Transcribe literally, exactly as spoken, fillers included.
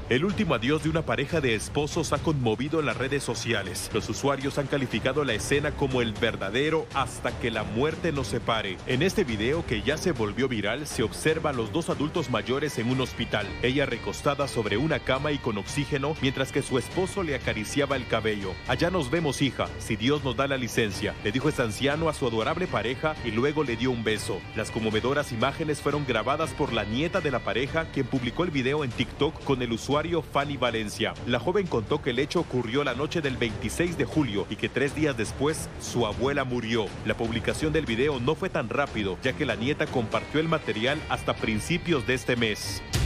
El último adiós de una pareja de esposos ha conmovido en las redes sociales. Los usuarios han calificado la escena como el verdadero hasta que la muerte nos separe. En este video, que ya se volvió viral, se observa a los dos adultos mayores en un hospital. Ella recostada sobre una cama y con oxígeno, mientras que su esposo le acariciaba el cabello. Allá nos vemos, hija, si Dios nos da la licencia, le dijo este anciano a su adorable pareja y luego le dio un beso. Las conmovedoras imágenes fueron grabadas por la nieta de la pareja, quien publicó el video en TikTok con el usuario Fanny Valencia. La joven contó que el hecho ocurrió la noche del veintiséis de julio y que tres días después su abuela murió. La publicación del video no fue tan rápido, ya que la nieta compartió el material hasta principios de este mes.